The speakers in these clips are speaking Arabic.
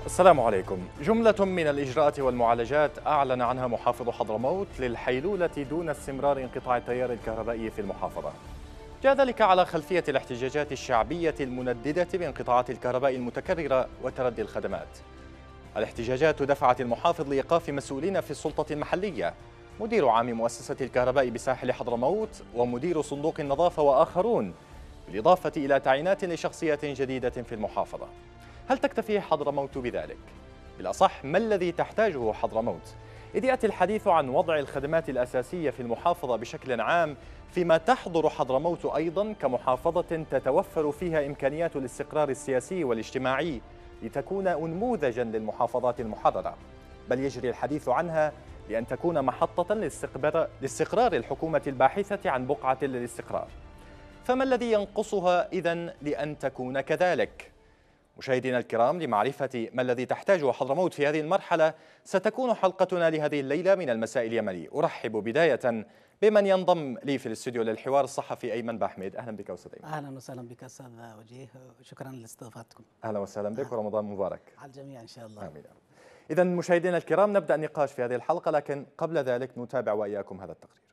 السلام عليكم. جملة من الإجراءات والمعالجات أعلن عنها محافظ حضرموت للحيلولة دون استمرار انقطاع التيار الكهربائي في المحافظة. جاء ذلك على خلفية الاحتجاجات الشعبية المنددة بانقطاعات الكهرباء المتكررة وتردي الخدمات. الاحتجاجات دفعت المحافظ لإيقاف مسؤولين في السلطة المحلية، مدير عام مؤسسة الكهرباء بساحل حضرموت ومدير صندوق النظافة وآخرون، بالإضافة إلى تعيينات لشخصيات جديدة في المحافظة. هل تكتفي حضرموت بذلك؟ بالأصح ما الذي تحتاجه حضرموت؟ إذ يأتي الحديث عن وضع الخدمات الأساسية في المحافظة بشكل عام، فيما تحضر حضرموت أيضا كمحافظة تتوفر فيها إمكانيات الاستقرار السياسي والاجتماعي لتكون أنموذجا للمحافظات المحررة، بل يجري الحديث عنها لأن تكون محطة لاستقرار الحكومة الباحثة عن بقعة للاستقرار. فما الذي ينقصها إذن لأن تكون كذلك؟ مشاهدينا الكرام، لمعرفة ما الذي تحتاجه حضرموت في هذه المرحلة ستكون حلقتنا لهذه الليلة من المساء اليمني. أرحب بداية بمن ينضم لي في الاستوديو للحوار، الصحفي أيمن باحمد. أهلا بك أستاذ أيمن. أهلا وسهلا بك أستاذ وجيه، شكرا لاستضافتكم. أهلا وسهلا بك ورمضان مبارك على الجميع إن شاء الله. آمين. إذا مشاهدينا الكرام، نبدأ النقاش في هذه الحلقة، لكن قبل ذلك نتابع وإياكم هذا التقرير.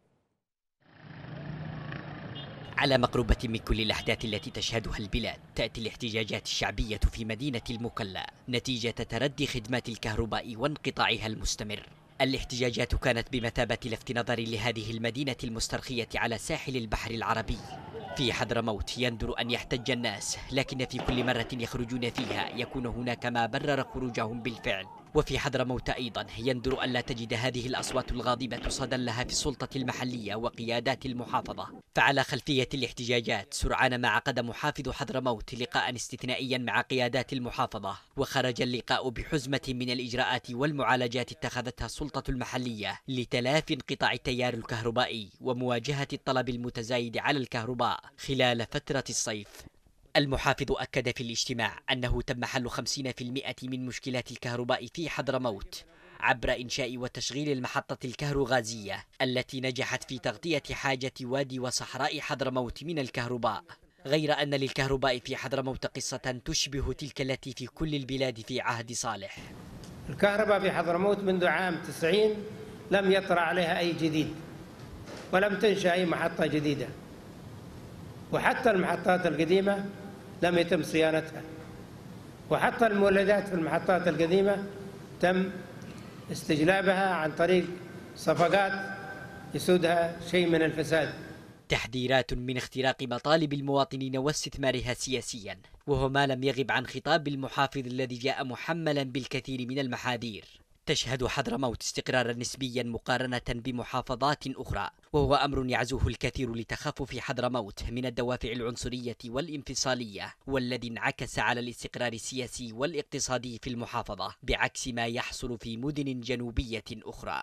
على مقربة من كل الأحداث التي تشهدها البلاد، تأتي الاحتجاجات الشعبية في مدينة المكلا نتيجة تردي خدمات الكهرباء وانقطاعها المستمر. الاحتجاجات كانت بمثابة لفت نظر لهذه المدينة المسترخية على ساحل البحر العربي. في حضرموت يندر أن يحتج الناس، لكن في كل مرة يخرجون فيها يكون هناك ما برر خروجهم بالفعل. وفي حضرموت أيضا يندر أن لا تجد هذه الأصوات الغاضبة صدى لها في السلطة المحلية وقيادات المحافظة. فعلى خلفية الاحتجاجات سرعان ما عقد محافظ حضرموت لقاء استثنائيا مع قيادات المحافظة، وخرج اللقاء بحزمة من الإجراءات والمعالجات اتخذتها السلطة المحلية لتلافي انقطاع التيار الكهربائي ومواجهة الطلب المتزايد على الكهرباء خلال فترة الصيف. المحافظ أكد في الاجتماع أنه تم حل 50% من مشكلات الكهرباء في حضرموت عبر إنشاء وتشغيل المحطة الكهروغازية التي نجحت في تغطية حاجة وادي وصحراء حضرموت من الكهرباء، غير أن للكهرباء في حضرموت قصة تشبه تلك التي في كل البلاد في عهد صالح. الكهرباء في حضرموت منذ عام 90 لم يطرأ عليها أي جديد، ولم تنشأ أي محطة جديدة، وحتى المحطات القديمة لم يتم صيانتها، وحتى المولدات في المحطات القديمة تم استجلابها عن طريق صفقات يسودها شيء من الفساد. تحذيرات من اختراق مطالب المواطنين واستثمارها سياسيا، وهو ما لم يغب عن خطاب المحافظ الذي جاء محملا بالكثير من المحاذير. تشهد حضرموت استقرارا نسبيا مقارنة بمحافظات أخرى، وهو أمر يعزوه الكثير لتخفف حضرموت من الدوافع العنصرية والانفصالية، والذي انعكس على الاستقرار السياسي والاقتصادي في المحافظة بعكس ما يحصل في مدن جنوبية أخرى.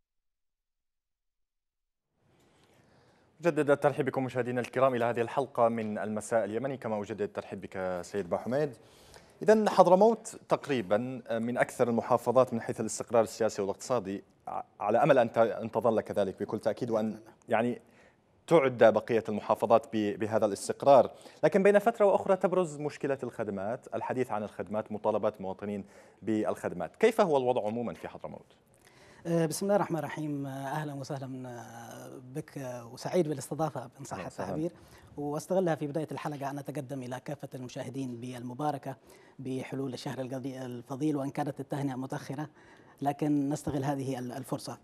أجدد الترحيب بكم مشاهدينا الكرام إلى هذه الحلقة من المساء اليمني، كما أجدد الترحيب بك سيد باحمد. إذن حضرموت تقريبا من أكثر المحافظات من حيث الاستقرار السياسي والاقتصادي، على أمل أن تظل كذلك بكل تأكيد، وأن يعني تعد بقية المحافظات بهذا الاستقرار. لكن بين فترة وأخرى تبرز مشكلة الخدمات، الحديث عن الخدمات، مطالبات المواطنين بالخدمات. كيف هو الوضع عموما في حضرموت؟ بسم الله الرحمن الرحيم. أهلا وسهلا بك، وسعيد بالاستضافة إن صح التعبير، واستغلها في بداية الحلقة أن أتقدم إلى كافة المشاهدين بالمباركة بحلول الشهر الفضيل، وإن كانت التهنئة متأخرة لكن نستغل هذه الفرصة.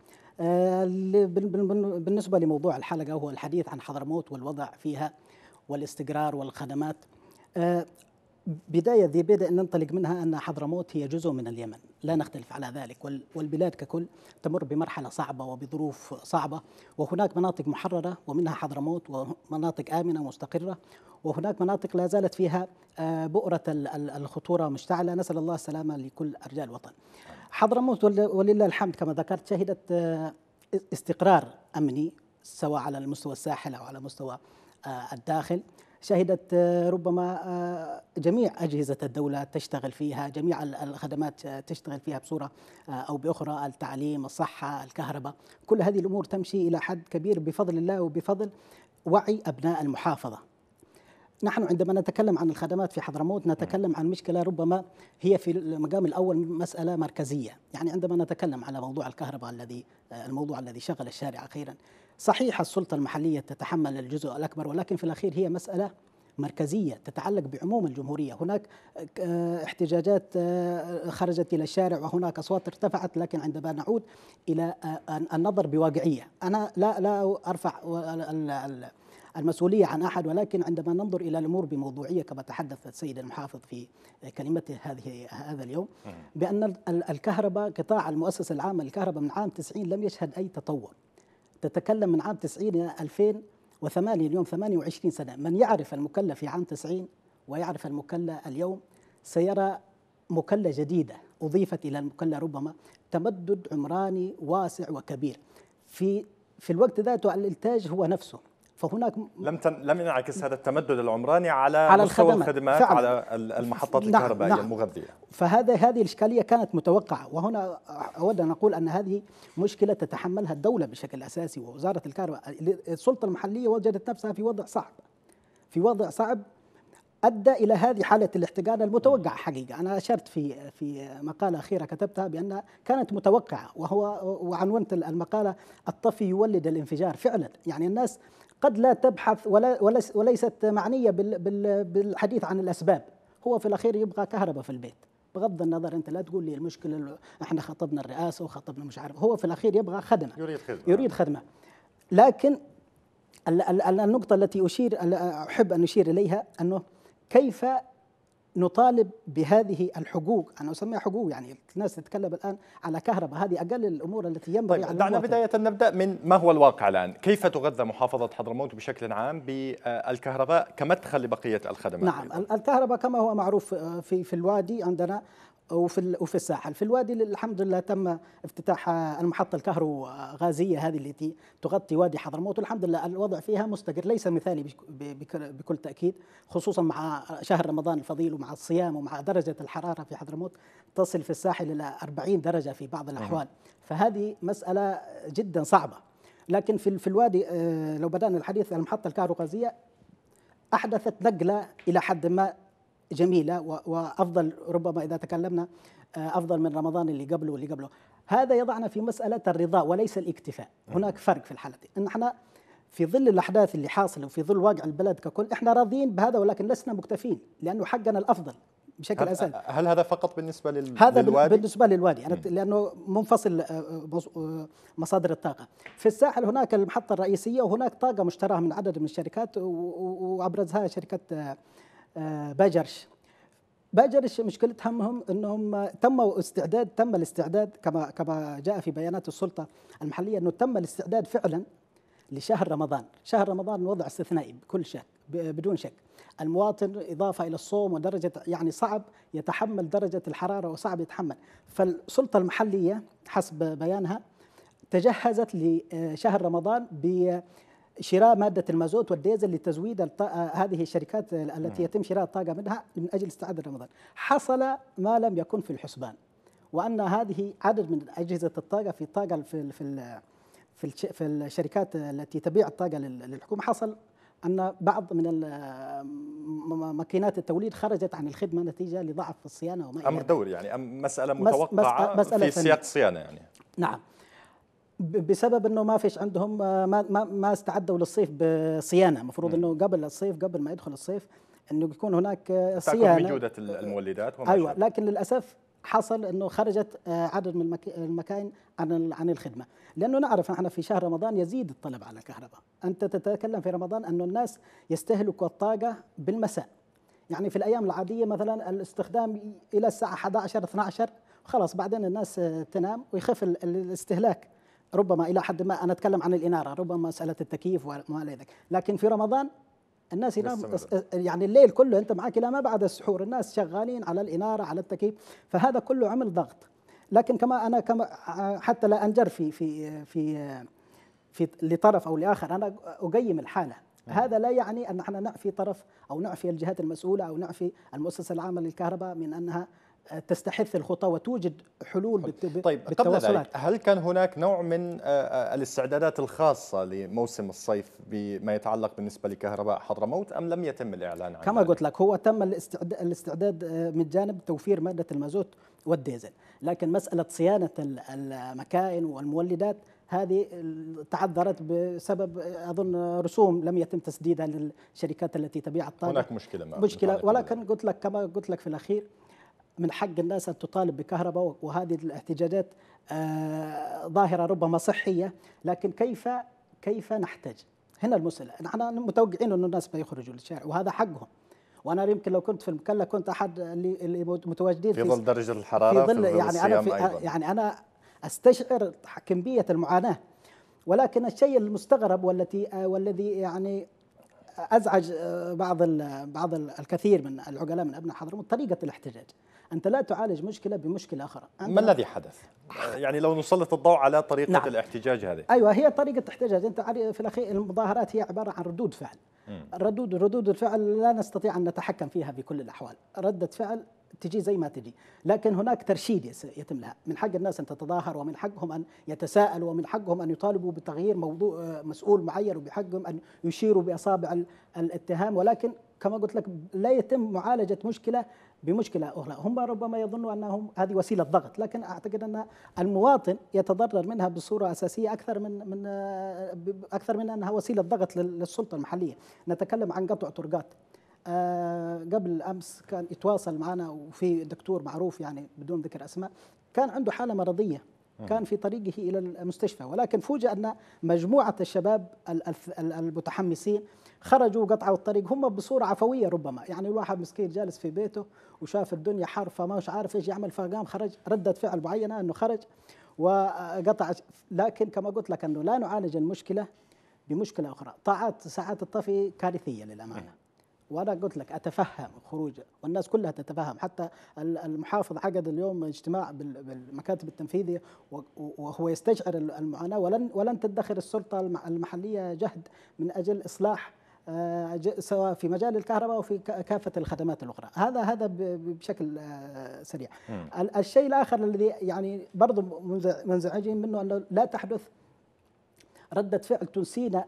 بالنسبة لموضوع الحلقة هو الحديث عن حضرموت والوضع فيها والاستقرار والخدمات. بداية ذي بدء ننطلق منها أن حضرموت هي جزء من اليمن، لا نختلف على ذلك، والبلاد ككل تمر بمرحلة صعبة وبظروف صعبة، وهناك مناطق محررة ومنها حضرموت، ومناطق آمنة مستقرة، وهناك مناطق لا زالت فيها بؤرة الخطورة مشتعلة. نسأل الله السلامة لكل أرجاء الوطن. حضرموت ولله الحمد كما ذكرت شهدت استقرار أمني، سواء على المستوى الساحل أو على مستوى الداخل. شهدت ربما جميع أجهزة الدولة تشتغل فيها، جميع الخدمات تشتغل فيها بصورة أو بأخرى، التعليم، الصحة، الكهرباء، كل هذه الأمور تمشي إلى حد كبير بفضل الله وبفضل وعي أبناء المحافظة. نحن عندما نتكلم عن الخدمات في حضرموت نتكلم عن مشكلة ربما هي في المقام الأول مسألة مركزية. يعني عندما نتكلم على موضوع الكهرباء الموضوع الذي شغل الشارع أخيرا، صحيح السلطة المحلية تتحمل الجزء الأكبر، ولكن في الأخير هي مسألة مركزية تتعلق بعموم الجمهورية. هناك احتجاجات خرجت إلى الشارع وهناك أصوات ارتفعت، لكن عندما نعود إلى النظر بواقعية، أنا لا أرفع المسؤولية عن أحد، ولكن عندما ننظر إلى الأمور بموضوعية كما تحدث السيد المحافظ في كلمته هذا اليوم، بأن الكهرباء قطاع المؤسسة العامة للكهرباء من عام 90 لم يشهد أي تطور. تتكلم من عام 90 إلى 2008 اليوم 28 سنة. من يعرف المكلا في عام 90 ويعرف المكلا اليوم سيرى مكلا جديدة أضيفت إلى المكلا، ربما تمدد عمراني واسع وكبير. في الوقت ذاته الإنتاج هو نفسه، فهناك لم ينعكس هذا التمدد العمراني على مستوى الخدمات على المحطات الكهربائية المغذية. هذه الإشكالية كانت متوقعة، وهنا أود أن أقول أن هذه مشكلة تتحملها الدولة بشكل أساسي ووزارة الكهرباء. السلطة المحلية وجدت نفسها في وضع صعب أدى إلى هذه حالة الاحتقان المتوقع. حقيقة أنا أشرت في مقالة أخيرة كتبتها بأنها كانت متوقعة، وعنونت المقالة الطفي يولد الانفجار. فعلا يعني الناس قد لا تبحث وليست معنية بالحديث عن الأسباب، هو في الأخير يبغى كهرباء في البيت، بغض النظر أنت لا تقول لي المشكلة احنا خطبنا الرئاسة وخطبنا مش عارف، هو في الأخير يبغى خدمة، يريد خدمة. لكن النقطة التي أحب أن أشير إليها أنه كيف نطالب بهذه الحقوق، أنا أسميها حقوق، يعني الناس تتكلم الآن على كهرباء، هذه أقل الأمور التي ينبغي. طيب دعنا بداية نبدأ من ما هو الواقع الآن. كيف تغذى محافظة حضرموت بشكل عام بالكهرباء كمدخل لبقية الخدمات؟ نعم، الكهرباء كما هو معروف في الوادي عندنا وفي الساحل. في الوادي الحمد لله تم افتتاح المحطة الكهروغازية هذه التي تغطي وادي حضرموت، والحمد لله الوضع فيها مستقر، ليس مثالي بكل تأكيد، خصوصا مع شهر رمضان الفضيل ومع الصيام ومع درجة الحرارة في حضرموت تصل في الساحل إلى 40 درجة في بعض الأحوال، فهذه مسألة جدا صعبة. لكن في الوادي لو بدأنا الحديث عن المحطة الكهروغازية أحدثت نقلة إلى حد ما جميلة وأفضل، ربما إذا تكلمنا أفضل من رمضان اللي قبله واللي قبله. هذا يضعنا في مسألة الرضا وليس الاكتفاء. هناك فرق في الحالتين، إن احنا في ظل الأحداث اللي حاصلة وفي ظل واقع البلد ككل احنا راضيين بهذا، ولكن لسنا مكتفين لأنه حقنا الأفضل بشكل أساسي. هل هذا فقط بالنسبة هذا للوادي؟ بالنسبة للوادي لأنه منفصل مصادر الطاقة. في الساحل هناك المحطة الرئيسية وهناك طاقة مشتراة من عدد من الشركات، وأبرزها شركة باجرش مشكلة همهم أنهم تم الاستعداد كما جاء في بيانات السلطة المحلية، أنه تم الاستعداد فعلا لشهر رمضان. شهر رمضان وضع استثنائي بكل شك بدون شك. المواطن إضافة إلى الصوم ودرجة يعني صعب يتحمل درجة الحرارة وصعب يتحمل، فالسلطة المحلية حسب بيانها تجهزت لشهر رمضان بشراء مادة المازوت والديزل لتزويد هذه الشركات التي يتم شراء الطاقة منها من أجل استعداد رمضان. حصل ما لم يكن في الحسبان، وأن هذه عدد من أجهزة الطاقة في الشركات التي تبيع الطاقة للحكومة، حصل أن بعض من ماكينات التوليد خرجت عن الخدمة نتيجة لضعف في الصيانة وما إلى ذلك. أمر دوري يعني مسألة متوقعة في سياق الصيانة يعني. نعم، بسبب أنه ما فيش عندهم ما استعدوا للصيف بصيانة. مفروض أنه قبل الصيف، قبل ما يدخل الصيف، أنه يكون هناك صيانة من جودة المولدات وما أيوة، لكن للأسف حصل أنه خرجت عدد من المكاين عن الخدمة، لأنه نعرف نحن في شهر رمضان يزيد الطلب على الكهرباء. أنت تتكلم في رمضان أنه الناس يستهلكوا الطاقة بالمساء، يعني في الأيام العادية مثلا الاستخدام إلى الساعة 11-12 خلاص، بعدين الناس تنام ويخف الاستهلاك ربما إلى حد ما. أنا أتكلم عن الإنارة، ربما مسألة التكييف وما إلى ذلك، لكن في رمضان الناس ينام يعني الليل كله، أنت معك إلى ما بعد السحور الناس شغالين على الإنارة على التكييف، فهذا كله عمل ضغط. لكن كما حتى لا أنجر في لطرف أو لآخر، أنا أقيم الحالة. هذا لا يعني أن احنا نعفي طرف أو نعفي الجهات المسؤولة أو نعفي المؤسسة العامة للكهرباء من أنها تستحث الخطى وتوجد حلول طيب، قبل بالتواصلات. ذلك هل كان هناك نوع من الاستعدادات الخاصة لموسم الصيف بما يتعلق بالنسبة لكهرباء حضرموت أم لم يتم الإعلان عن كما ذلك؟ قلت لك، هو تم الاستعداد من جانب توفير مادة المازوت والديزل، لكن مسألة صيانة المكائن والمولدات هذه تعذرت بسبب أظن رسوم لم يتم تسديدها للشركات التي تبيع الطاقة. هناك مشكلة ولكن قلت لك كما قلت لك في الأخير، من حق الناس أن تطالب بكهرباء، وهذه الاحتجاجات ظاهرة ربما صحية، لكن كيف نحتاج؟ هنا المسألة. نحن متوقعين أن الناس بيخرجوا للشارع وهذا حقهم، وأنا يمكن لو كنت في المكلا كنت أحد اللي متواجدين في ظل درجة الحرارة، في ظل يعني الصيام أيضا. يعني أنا أستشعر كمية المعاناة، ولكن الشيء المستغرب والذي يعني أزعج بعض الكثير من العقلاء من أبناء حضرموت طريقة الاحتجاج. أنت لا تعالج مشكلة بمشكلة أخرى. ما الذي حدث؟ يعني لو نسلط الضوء على طريقة نعم. الاحتجاج هذه. أيوة، هي طريقة احتجاج. أنت في الأخير المظاهرات هي عبارة عن ردود فعل. ردود الفعل لا نستطيع أن نتحكم فيها بكل الأحوال. ردة فعل تجي زي ما تجي، لكن هناك ترشيد يتم لها. من حق الناس أن تتظاهر، ومن حقهم أن يتساءلوا، ومن حقهم أن يطالبوا بتغيير موضوع مسؤول معين، وبحقهم أن يشيروا بأصابع الاتهام، ولكن كما قلت لك لا يتم معالجة مشكلة بمشكلة أخرى. هم ربما يظنوا أنهم هذه وسيلة ضغط، لكن أعتقد أن المواطن يتضرر منها بصورة أساسية أكثر من أنها وسيلة ضغط للسلطة المحلية. نتكلم عن قطع طرقات. قبل أمس كان يتواصل معنا، وفي دكتور معروف يعني بدون ذكر أسماء كان عنده حالة مرضية، كان في طريقه إلى المستشفى، ولكن فوجئ أن مجموعة الشباب المتحمسين خرجوا وقطعوا الطريق هم بصورة عفوية. ربما يعني الواحد مسكين جالس في بيته وشاف الدنيا حر فما مش عارف ايش يعمل، فقام خرج ردة فعل معينة انه خرج وقطع. لكن كما قلت لك انه لا نعالج المشكلة بمشكلة اخرى. ساعات الطفي كارثية للأمانة، وأنا قلت لك أتفهم خروج، والناس كلها تتفهم. حتى المحافظ عقد اليوم اجتماع بالمكاتب التنفيذية وهو يستشعر المعاناة، ولن تدخر السلطة المحلية جهد من أجل إصلاح سواء في مجال الكهرباء وفي كافة الخدمات الأخرى. هذا بشكل سريع. الشيء الآخر الذي يعني برضو منزعجين منه أنه لا تحدث ردة فعل تنسينا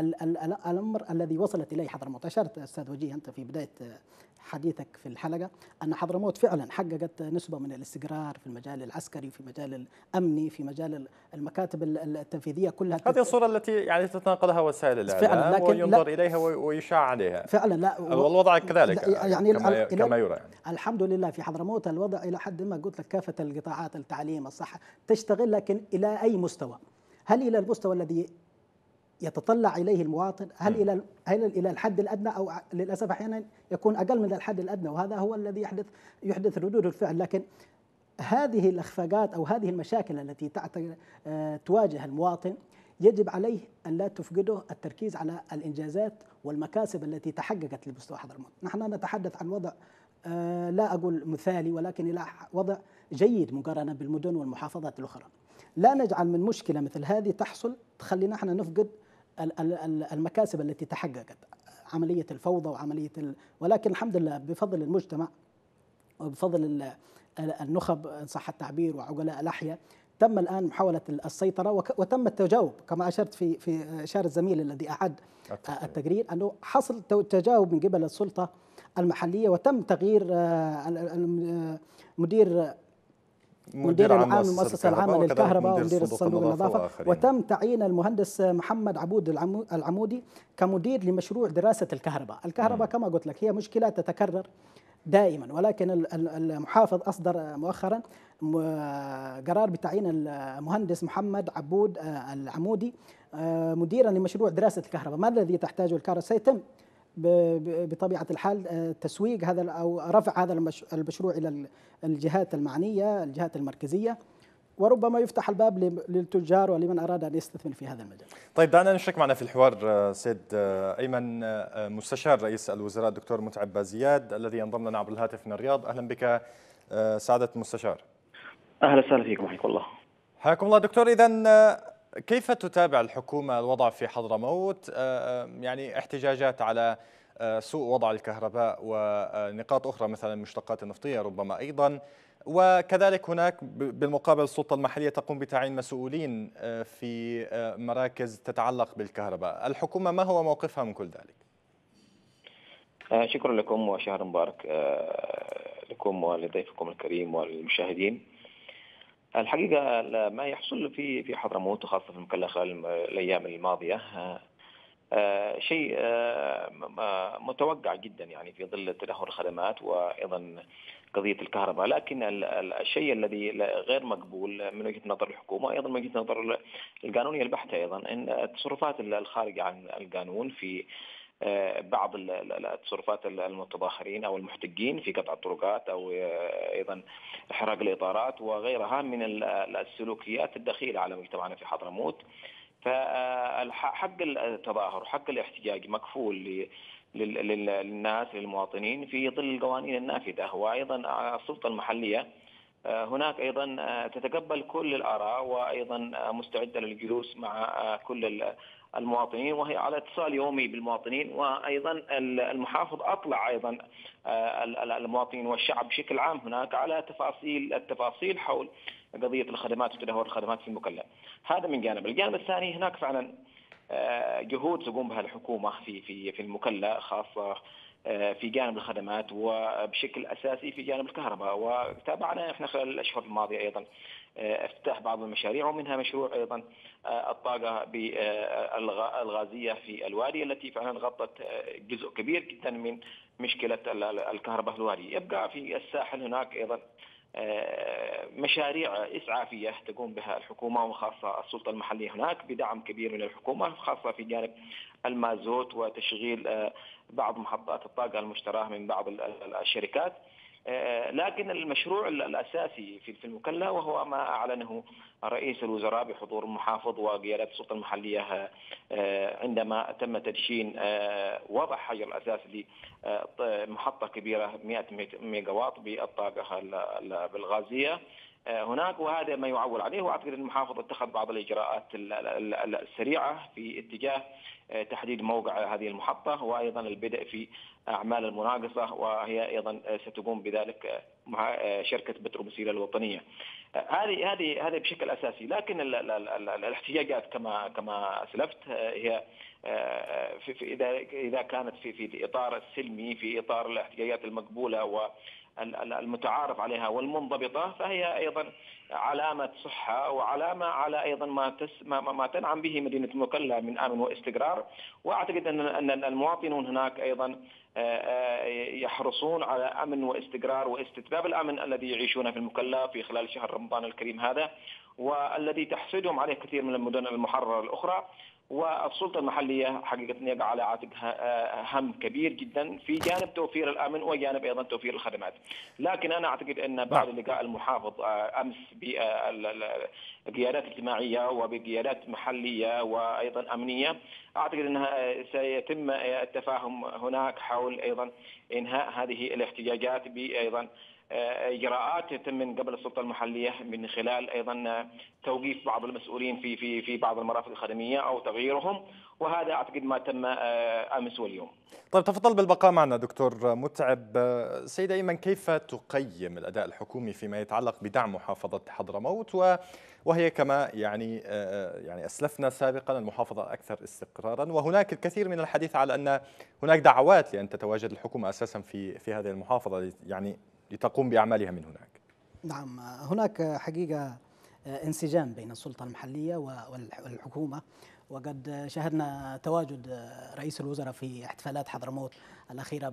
الأمر الذي وصلت إليه حضرموت. أشرت أستاذ وجيه أنت في بداية حديثك في الحلقة أن حضرموت فعلا حققت نسبة من الاستقرار في المجال العسكري، في المجال الأمني، في مجال المكاتب التنفيذية كلها. هذه الصورة التي يعني تتناقلها وسائل الإعلام وينظر إليها ويشاع عليها. فعلا لا، والوضع كذلك يعني كما يرى. يعني الحمد لله في حضرموت الوضع إلى حد ما قلت لك كافة القطاعات، التعليم، الصحة تشتغل، لكن إلى أي مستوى؟ هل إلى المستوى الذي يتطلع إليه المواطن؟ هل إلى الحد الأدنى؟ أو للأسف أحيانا يكون أقل من الحد الأدنى، وهذا هو الذي يحدث ردود الفعل. لكن هذه الإخفاقات أو هذه المشاكل التي تواجه المواطن يجب عليه أن لا تفقده التركيز على الإنجازات والمكاسب التي تحققت لمستوى حضرموت. نحن نتحدث عن وضع لا أقول مثالي، ولكن إلى وضع جيد مقارنة بالمدن والمحافظات الأخرى. لا نجعل من مشكلة مثل هذه تحصل تخلينا احنا نفقد المكاسب التي تحققت، عملية الفوضى وعملية ولكن الحمد لله بفضل المجتمع وبفضل النخب إن صح التعبير وعقلاء الأحياء تم الآن محاولة السيطرة وتم التجاوب. كما أشرت في إشارة الزميل الذي أعد التقرير أنه حصل تجاوب من قبل السلطة المحلية، وتم تغيير مدير العام المؤسسة العامة للكهرباء ومدير الصندوق النظافة، وتم تعيين المهندس محمد عبود العمودي كمدير لمشروع دراسة الكهرباء. كما قلت لك هي مشكلة تتكرر دائما، ولكن المحافظ أصدر مؤخرا قرار بتعيين المهندس محمد عبود العمودي مديرا لمشروع دراسة الكهرباء. ما الذي تحتاجه الكهرباء سيتم بطبيعة الحال تسويق هذا أو رفع هذا المشروع إلى الجهات المعنية، الجهات المركزية، وربما يفتح الباب للتجار ولمن أراد أن يستثمر في هذا المجال. طيب دعنا نشرك معنا في الحوار سيد أيمن مستشار رئيس الوزراء الدكتور متعب بازياد الذي ينضم لنا عبر الهاتف من الرياض. أهلا بك سعادة المستشار. أهلا وسهلا فيكم، حياكم الله. حياكم الله دكتور. إذن كيف تتابع الحكومة الوضع في حضرموت؟ يعني احتجاجات على سوء وضع الكهرباء ونقاط أخرى مثلا المشتقات النفطية ربما أيضا. وكذلك هناك بالمقابل السلطة المحلية تقوم بتعيين مسؤولين في مراكز تتعلق بالكهرباء. الحكومة ما هو موقفها من كل ذلك؟ شكرا لكم وشهر مبارك لكم ولضيفكم الكريم والمشاهدين. الحقيقة ما يحصل في حضرموت وخاصة في المكلا خلال الأيام الماضية شيء متوقع جدا، يعني في ظل تدهور الخدمات وأيضا قضية الكهرباء. لكن الشيء الذي غير مقبول من وجهة نظر الحكومة، أيضا من وجهة نظر القانونية البحتة، أيضا أن التصرفات الخارجة عن القانون في بعض التصرفات المتظاهرين أو المحتجين في قطع الطرقات أو أيضا إحراق الإطارات وغيرها من السلوكيات الدخيلة على مجتمعنا في حضرموت. فحق التظاهر وحق الاحتجاج مكفول للناس للمواطنين في ظل القوانين النافذة، وأيضا السلطة المحلية هناك أيضا تتقبل كل الآراء وأيضا مستعدة للجلوس مع كل المواطنين، وهي على اتصال يومي بالمواطنين. وأيضا المحافظ أطلع أيضا المواطنين والشعب بشكل عام هناك على التفاصيل حول قضية الخدمات وتدهور الخدمات في المكلا. هذا من جانب. الجانب الثاني هناك فعلا جهود تقوم بها الحكومة في المكلا، خاصة في جانب الخدمات وبشكل أساسي في جانب الكهرباء. وتابعنا احنا خلال الأشهر الماضية أيضا افتتاح بعض المشاريع، ومنها مشروع أيضا الطاقة الغازية في الوادي التي فعلا غطت جزء كبير جدا من مشكلة الكهرباء في الوادي. يبقى في الساحل هناك أيضا مشاريع إسعافية تقوم بها الحكومة وخاصة السلطة المحلية هناك بدعم كبير من الحكومة، خاصة في جانب المازوت وتشغيل بعض محطات الطاقة المشتراه من بعض الشركات. لكن المشروع الأساسي في المكلا وهو ما أعلنه رئيس الوزراء بحضور المحافظ وقيادة السلطة المحلية عندما تم تدشين وضع حجر الأساس لمحطة كبيرة 100 ميجا واط بالطاقة الغازية هناك، وهذا ما يعول عليه. وأعتقد أن المحافظ اتخذ بعض الإجراءات السريعة في اتجاه تحديد موقع هذه المحطة، وأيضا البدء في أعمال المناقصة، وهي أيضا ستقوم بذلك مع شركة بترومسيل الوطنية. هذه بشكل أساسي. لكن الاحتجاجات كما أسلفت هي إذا كانت في إطار السلمي، في إطار الاحتجاجات المقبولة والمتعارف عليها والمنضبطة، فهي أيضا علامة صحة وعلامة على أيضا ما تنعم به مدينة المكلا من أمن واستقرار. وأعتقد أن المواطنون هناك أيضا يحرصون على أمن واستقرار واستتباب الأمن الذي يعيشونه في المكلا في خلال شهر رمضان الكريم هذا، والذي تحسدهم عليه كثير من المدن المحررة الأخرى. والسلطة المحلية حقيقة يقع على عاتقها هم كبير جدا في جانب توفير الأمن وجانب أيضا توفير الخدمات. لكن أنا أعتقد أن بعد لقاء المحافظ أمس بقيادات اجتماعية وبقيادات محلية وأيضا أمنية، أعتقد أنها سيتم التفاهم هناك حول أيضا إنهاء هذه الاحتجاجات بأيضا إجراءات تتم من قبل السلطة المحلية من خلال أيضا توقيف بعض المسؤولين في بعض المرافق الخدمية أو تغييرهم، وهذا أعتقد ما تم أمس واليوم. طيب تفضل بالبقاء معنا دكتور متعب. سيد أيمن، كيف تقيم الأداء الحكومي فيما يتعلق بدعم محافظة حضرموت، وهي كما يعني أسلفنا سابقا المحافظة أكثر استقرارا، وهناك الكثير من الحديث على أن هناك دعوات لأن تتواجد الحكومة أساسا في هذه المحافظة يعني لتقوم بأعمالها من هناك؟ نعم، هناك حقيقة انسجام بين السلطة المحلية والحكومة، وقد شاهدنا تواجد رئيس الوزراء في احتفالات حضرموت الأخيرة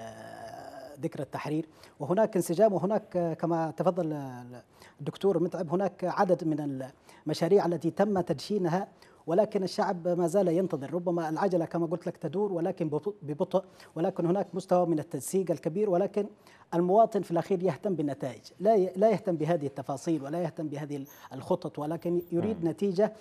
بذكرى التحرير، وهناك انسجام. وهناك كما تفضل الدكتور متعب هناك عدد من المشاريع التي تم تدشينها، ولكن الشعب ما زال ينتظر. ربما العجلة كما قلت لك تدور ولكن ببطء، ولكن هناك مستوى من التنسيق الكبير، ولكن المواطن في الأخير يهتم بالنتائج، لا يهتم بهذه التفاصيل ولا يهتم بهذه الخطط، ولكن يريد نتيجة.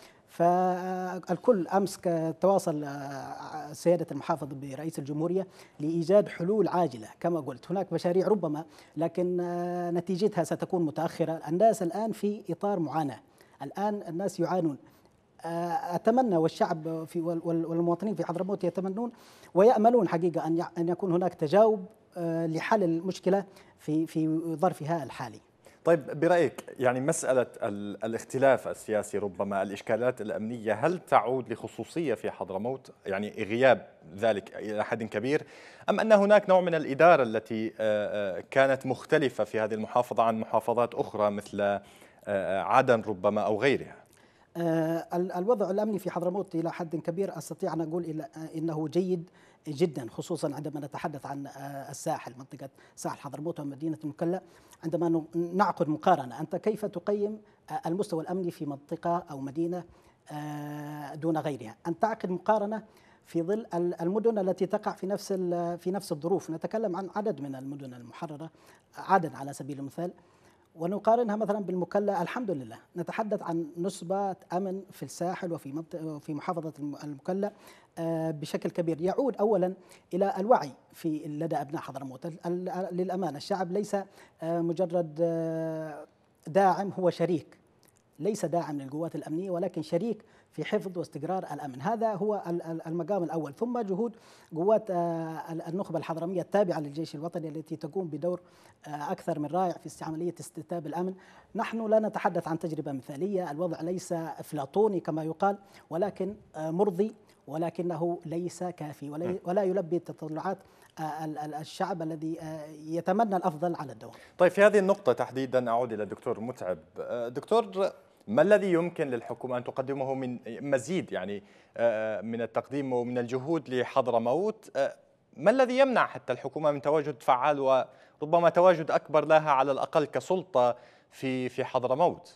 فالكل أمس تواصل سيادة المحافظ برئيس الجمهورية لإيجاد حلول عاجلة. كما قلت هناك مشاريع ربما لكن نتيجتها ستكون متأخرة. الناس الآن في إطار معاناة، الآن الناس يعانون. أتمنى والشعب والمواطنين في حضرموت يتمنون ويأملون حقيقة أن يكون هناك تجاوب لحل المشكلة في ظرفها الحالي. طيب برأيك يعني مسألة الاختلاف السياسي، ربما الإشكالات الأمنية، هل تعود لخصوصية في حضرموت، يعني غياب ذلك إلى حد كبير، أم أن هناك نوع من الإدارة التي كانت مختلفة في هذه المحافظة عن محافظات أخرى مثل عدن ربما أو غيرها؟ الوضع الأمني في حضرموت إلى حد كبير أستطيع أن أقول إنه جيد جدا، خصوصا عندما نتحدث عن الساحل، منطقة ساحل حضرموت ومدينة المكلا. عندما نعقد مقارنة، أنت كيف تقيم المستوى الأمني في منطقة أو مدينة دون غيرها؟ أن تعقد مقارنة في ظل المدن التي تقع في نفس الظروف. نتكلم عن عدد من المدن المحررة، عدن على سبيل المثال، ونقارنها مثلا بالمكلا. الحمد لله نتحدث عن نسبة أمن في الساحل وفي محافظة المكلا بشكل كبير، يعود أولا إلى الوعي لدى أبناء حضرموت. للأمانة الشعب ليس مجرد داعم، هو شريك، ليس داعم للقوات الأمنية ولكن شريك في حفظ واستقرار الأمن. هذا هو المقام الأول، ثم جهود قوات النخبة الحضرمية التابعة للجيش الوطني التي تقوم بدور أكثر من رائع في عملية استتاب الأمن. نحن لا نتحدث عن تجربة مثالية، الوضع ليس أفلاطوني كما يقال، ولكن مرضي، ولكنه ليس كافي ولا يلبي تطلعات الشعب الذي يتمنى الأفضل على الدوام. طيب في هذه النقطة تحديدا أعود إلى الدكتور متعب. دكتور، ما الذي يمكن للحكومة أن تقدمه من مزيد، يعني من التقديم ومن الجهود لحضرموت؟ ما الذي يمنع حتى الحكومة من تواجد فعال وربما تواجد أكبر لها على الأقل كسلطة في حضرموت؟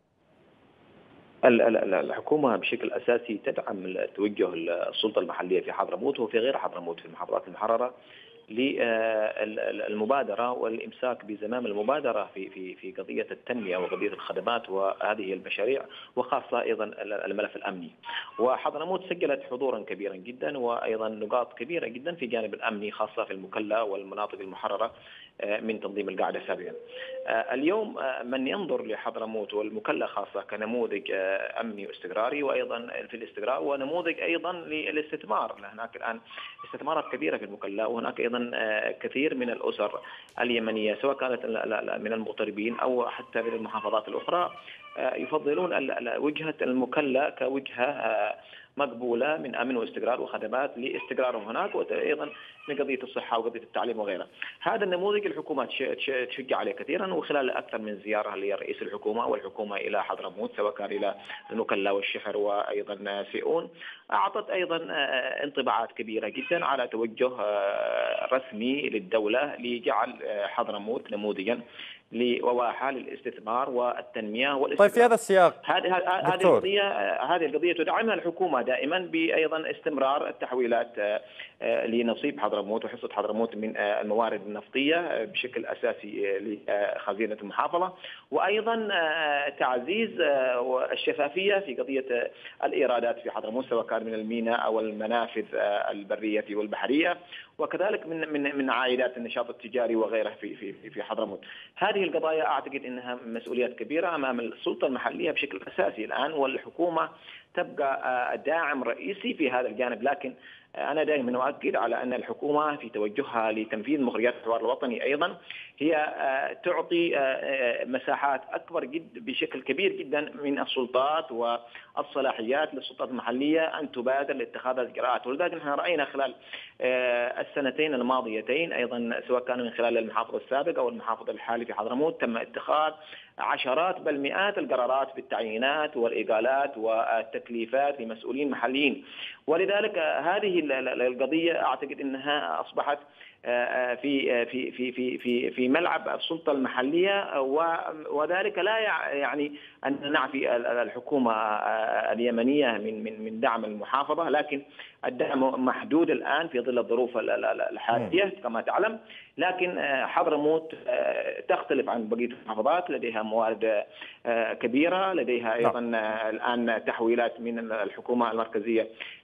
الحكومة بشكل أساسي تدعم توجه السلطة المحلية في حضرموت وفي غير حضرموت في المحافظات المحررة للمبادرة والإمساك بزمام المبادرة في قضية التنمية وقضية الخدمات وهذه المشاريع، وخاصة أيضا الملف الأمني. وحضرموت سجلت حضورا كبيرا جدا وأيضا نقاط كبيرة جدا في جانب الأمني، خاصة في المكلا والمناطق المحررة من تنظيم القاعدة سابقا. اليوم من ينظر لحضرموت والمكلا خاصة كنموذج أمني واستقراري، وأيضا في الاستقرار ونموذج أيضا للاستثمار. هناك الآن استثمارات كبيرة في المكلا، وهناك أيضا كثير من الأسر اليمنية سواء كانت من المغتربين أو حتى من المحافظات الأخرى يفضلون وجهة المكلا كوجهة مقبولة من أمن واستقرار وخدمات لاستقرارهم هناك، وأيضا من قضية الصحة وقضية التعليم وغيرها. هذا النموذج الحكومة تشجع عليه كثيرا، وخلال أكثر من زيارة لرئيس الحكومة والحكومة إلى حضرموت سواء كان إلى المكلا والشحر وأيضا سيئون، أعطت أيضا انطباعات كبيرة جدا على توجه رسمي للدولة لجعل حضرموت نموذجا وواحة للاستثمار والتنمية والاستثمار. طيب في هذا السياق هذه القضية تدعمها الحكومة دائما بأيضا استمرار التحويلات لنصيب حضرموت وحصة حضرموت من الموارد النفطية بشكل أساسي لخزينة المحافظة، وأيضا تعزيز الشفافية في قضية الإيرادات في حضرموت سواء كان من الميناء أو المنافذ البرية والبحرية، وكذلك من عائدات النشاط التجاري وغيره في حضرموت. هذه القضايا أعتقد أنها مسؤوليات كبيرة أمام السلطة المحلية بشكل أساسي الآن، والحكومة تبقى داعم رئيسي في هذا الجانب. لكن أنا دائما أؤكد على أن الحكومة في توجهها لتنفيذ مخرجات الحوار الوطني أيضا هي تعطي مساحات أكبر بشكل كبير جدا من السلطات والصلاحيات للسلطات المحلية أن تبادر لاتخاذ الإجراءات. ولذلك نحن رأينا خلال السنتين الماضيتين أيضا سواء كانوا من خلال المحافظ السابق أو المحافظ الحالي في حضرموت تم اتخاذ عشرات بل مئات القرارات بالتعيينات والإقالات والتكليفات لمسؤولين محليين. ولذلك هذه القضية أعتقد أنها أصبحت في ملعب السلطة المحلية، وذلك لا يعني أن نعفي الحكومة اليمنية من دعم المحافظة، لكن الدعم محدود الآن في ظل الظروف الحالية كما تعلم. لكن حضرموت تختلف عن بقية المحافظات، لديها موارد كبيرة، لديها أيضا الآن تحويلات من الحكومة المركزية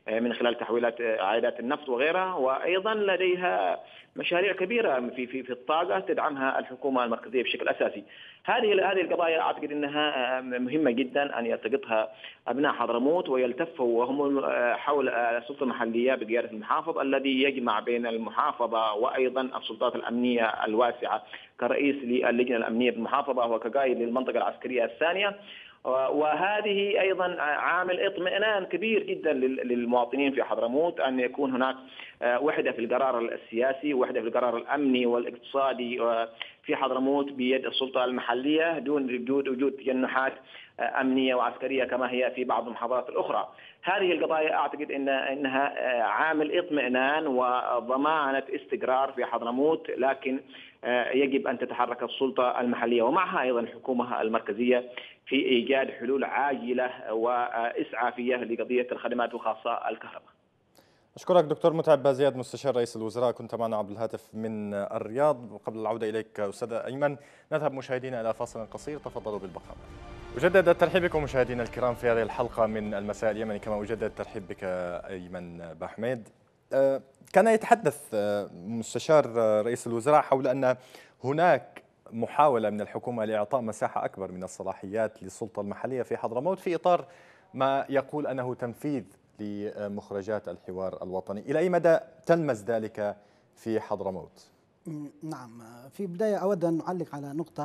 من خلال تحويلات عائدات النفط وغيرها، وأيضا لديها مشاريع كبيرة في الطاقة تدعمها الحكومة المركزية بشكل أساسي. هذه القضايا أعتقد أنها مهمة جدا أن يلتقطها أبناء حضرموت ويلتفوا وهم حول السلطة المحلية بقيادة المحافظ الذي يجمع بين المحافظة وأيضا السلطات الأمنية الواسعة كرئيس للجنة الأمنية بالمحافظة وكقائد للمنطقة العسكرية الثانية. وهذه أيضا عامل اطمئنان كبير جدا للمواطنين في حضرموت أن يكون هناك وحدة في القرار السياسي ووحدة في القرار الأمني والاقتصادي في حضرموت بيد السلطة المحلية دون وجود تجنحات أمنية وعسكرية كما هي في بعض المحافظات الأخرى. هذه القضايا أعتقد أنها عامل اطمئنان وضمانة استقرار في حضرموت، لكن يجب أن تتحرك السلطة المحلية ومعها أيضا الحكومة المركزية في إيجاد حلول عاجلة وإسعافية لقضية الخدمات وخاصة الكهرباء. أشكرك دكتور متعب زياد مستشار رئيس الوزراء، كنت معنا عبر الهاتف من الرياض. وقبل العودة إليك أستاذ أيمن نذهب مشاهدينا إلى فاصل قصير، تفضلوا بالبقاء. أجدد الترحيب بكم مشاهدينا الكرام في هذه الحلقة من المساء اليمني، كما أجدد الترحيب بك أيمن بحميد. كان يتحدث مستشار رئيس الوزراء حول أن هناك محاولة من الحكومة لإعطاء مساحة أكبر من الصلاحيات للسلطة المحلية في حضرموت في إطار ما يقول أنه تنفيذ لمخرجات الحوار الوطني. إلى أي مدى تلمس ذلك في حضرموت؟ نعم، في بداية أود أن أعلق على نقطة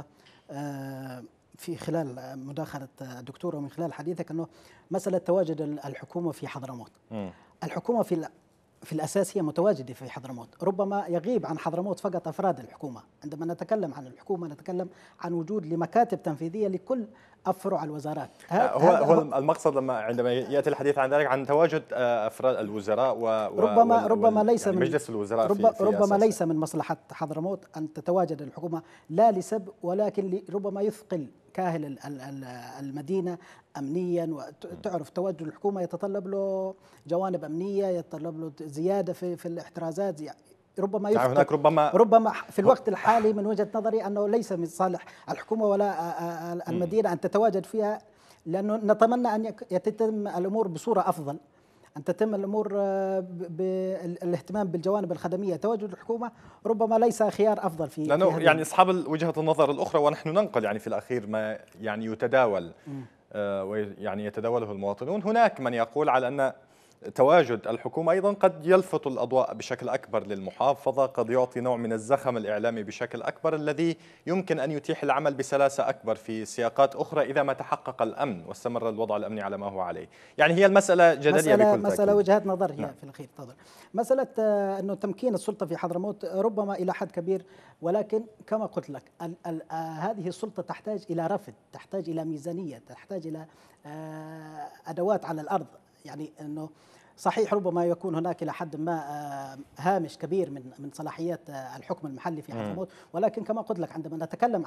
في خلال مداخلة الدكتور ومن خلال حديثك، أنه مسألة تواجد الحكومة في حضرموت. الحكومة في الأساس هي متواجدة في حضرموت، ربما يغيب عن حضرموت فقط أفراد الحكومة. عندما نتكلم عن الحكومة نتكلم عن وجود لمكاتب تنفيذية لكل أفرع الوزارات. هو المقصد عندما يأتي الحديث عن ذلك عن تواجد أفراد الوزراء ربما ليس من مجلس الوزراء ربما ليس من مصلحة حضرموت أن تتواجد الحكومة لا لسب، ولكن ربما يثقل كاهل المدينة أمنيا. وتعرف تواجد الحكومة يتطلب له جوانب أمنية، يتطلب له زيادة في الاحترازات. ربما هناك ربما في الوقت الحالي من وجهة نظري أنه ليس من صالح الحكومة ولا المدينة أن تتواجد فيها، لأنه نتمنى أن يتم الأمور بصورة أفضل، أن تتم الأمور بالاهتمام بالجوانب الخدمية. تواجد الحكومة ربما ليس خيار أفضل في لأنه يعني أصحاب وجهة النظر الأخرى، ونحن ننقل يعني في الأخير ما يعني يتداول ويعني يتداوله المواطنون. هناك من يقول على أن تواجد الحكومة أيضا قد يلفت الأضواء بشكل أكبر للمحافظة، قد يعطي نوع من الزخم الإعلامي بشكل أكبر الذي يمكن أن يتيح العمل بسلاسة أكبر في سياقات أخرى إذا ما تحقق الأمن واستمر الوضع الأمني على ما هو عليه. يعني هي المسألة جدلية بكل تأكيد. مسألة وجهات نظر هي في الأخير تفضل. مسألة أنه تمكين السلطة في حضرموت ربما إلى حد كبير، ولكن كما قلت لك هذه السلطة تحتاج إلى رفد، تحتاج إلى ميزانية، تحتاج إلى أدوات على الأرض. يعني أنه صحيح ربما يكون هناك إلى حد ما هامش كبير من صلاحيات الحكم المحلي في حضرموت، ولكن كما قلت لك عندما نتكلم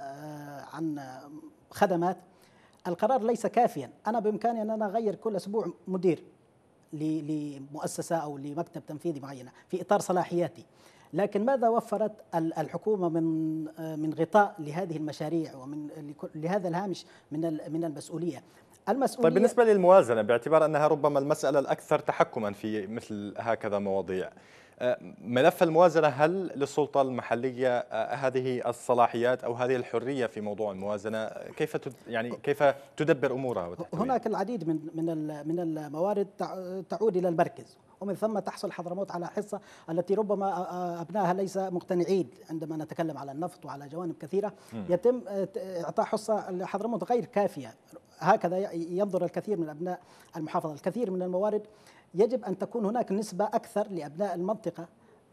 عن خدمات، القرار ليس كافيا. أنا بإمكاني أن أنا أغير كل أسبوع مدير لمؤسسة أو لمكتب تنفيذي معينة في إطار صلاحياتي، لكن ماذا وفرت الحكومة من غطاء لهذه المشاريع ومن لهذا الهامش من المسؤولية؟ طيب بالنسبة للموازنة، باعتبار أنها ربما المسألة الأكثر تحكما في مثل هكذا مواضيع، ملف الموازنة هل للسلطة المحلية هذه الصلاحيات أو هذه الحرية في موضوع الموازنة؟ كيف تدبر أمورها؟ هناك العديد من الموارد تعود إلى المركز، ومن ثم تحصل حضرموت على حصة التي ربما أبنائها ليس مقتنعين. عندما نتكلم على النفط وعلى جوانب كثيرة يتم إعطاء حصة لحضرموت غير كافية. هكذا ينظر الكثير من أبناء المحافظة. الكثير من الموارد يجب أن تكون هناك نسبة أكثر لأبناء المنطقة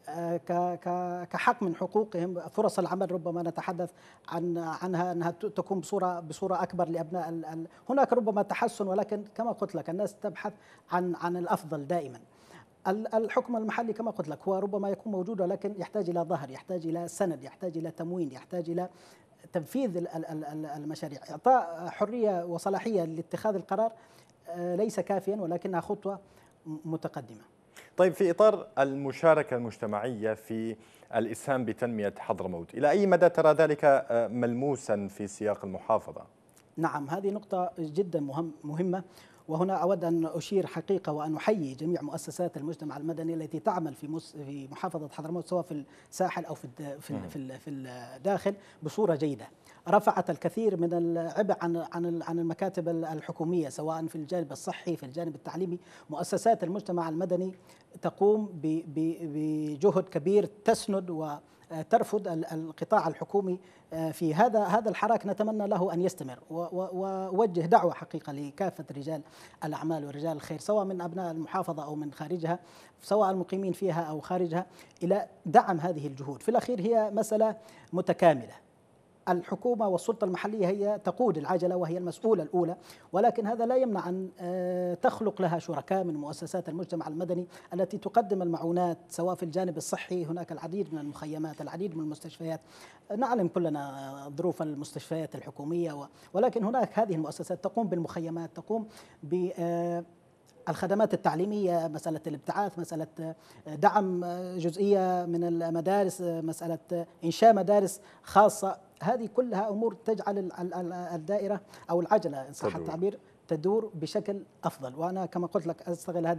كحق من حقوقهم. فرص العمل ربما نتحدث عنها أنها تكون بصورة أكبر لأبناء هناك ربما تحسن، ولكن كما قلت لك الناس تبحث عن الأفضل دائما. الحكم المحلي كما قلت لك هو ربما يكون موجود، ولكن يحتاج إلى ظهر، يحتاج إلى سند، يحتاج إلى تموين، يحتاج إلى تنفيذ المشاريع. إعطاء حرية وصلاحية لاتخاذ القرار ليس كافيا، ولكنها خطوة متقدمة. طيب في إطار المشاركة المجتمعية في الإسهام بتنمية حضرموت، إلى أي مدى ترى ذلك ملموسا في سياق المحافظة؟ نعم، هذه نقطة جدا مهمة، وهنا أود أن أشير حقيقة وأن أحيي جميع مؤسسات المجتمع المدني التي تعمل في محافظة حضرموت، سواء في الساحل أو في الداخل، بصورة جيدة. رفعت الكثير من العبء عن المكاتب الحكومية، سواء في الجانب الصحي، في الجانب التعليمي. مؤسسات المجتمع المدني تقوم بجهد كبير، تسند وترفض القطاع الحكومي في هذا الحراك. نتمنى له أن يستمر، ووجه دعوة حقيقة لكافة رجال الأعمال ورجال الخير، سواء من أبناء المحافظة أو من خارجها، سواء المقيمين فيها أو خارجها، إلى دعم هذه الجهود. في الأخير هي مسألة متكاملة. الحكومة والسلطة المحلية هي تقود العجلة وهي المسؤولة الأولى، ولكن هذا لا يمنع أن تخلق لها شركاء من مؤسسات المجتمع المدني التي تقدم المعونات، سواء في الجانب الصحي. هناك العديد من المخيمات، العديد من المستشفيات، نعلم كلنا ظروف المستشفيات الحكومية، ولكن هناك هذه المؤسسات تقوم بالمخيمات، تقوم ب الخدمات التعليمية، مسألة الابتعاث، مسألة دعم جزئية من المدارس، مسألة إنشاء مدارس خاصة. هذه كلها أمور تجعل الدائرة أو العجلة إن صح التعبير تدور بشكل أفضل. وأنا كما قلت لك أستغل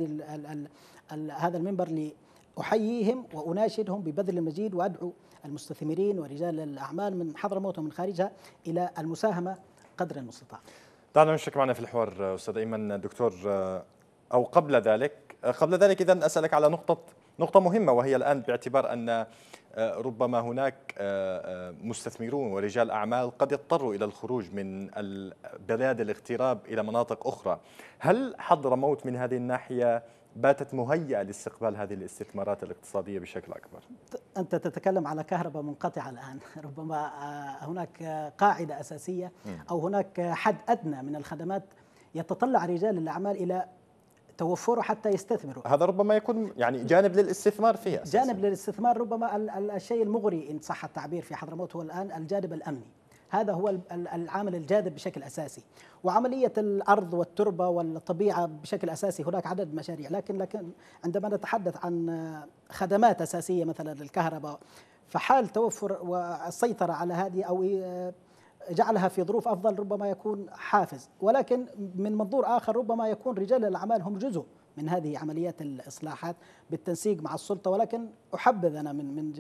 هذا المنبر لأحييهم وأناشدهم ببذل المجيد، وأدعو المستثمرين ورجال الأعمال من حضرموت ومن خارجها إلى المساهمة قدر المستطاع. دعنا نشرك معنا في الحوار أستاذ أيمن. دكتور، أو قبل ذلك إذن أسألك على نقطة مهمة، وهي الآن باعتبار أن ربما هناك مستثمرون ورجال أعمال قد يضطروا إلى الخروج من بلاد الاغتراب إلى مناطق أخرى. هل حضرموت من هذه الناحية باتت مهيئة لاستقبال هذه الاستثمارات الاقتصادية بشكل أكبر؟ أنت تتكلم على كهرباء منقطعة الآن. ربما هناك قاعدة أساسية أو هناك حد أدنى من الخدمات يتطلع رجال الأعمال إلى توفره حتى يستثمروا. هذا ربما يكون يعني جانب للاستثمار فيها. جانب للاستثمار. ربما الشيء المغري إن صح التعبير في حضرموت هو الآن الجانب الأمني. هذا هو العامل الجاذب بشكل أساسي، وعملية الأرض والتربة والطبيعة بشكل أساسي. هناك عدد مشاريع، لكن عندما نتحدث عن خدمات أساسية مثلا الكهرباء، فحال توفر والسيطرة على هذه أو جعلها في ظروف أفضل ربما يكون حافز. ولكن من منظور آخر ربما يكون رجال الأعمال هم جزء من هذه عمليات الإصلاحات بالتنسيق مع السلطة. ولكن أحبذ أنا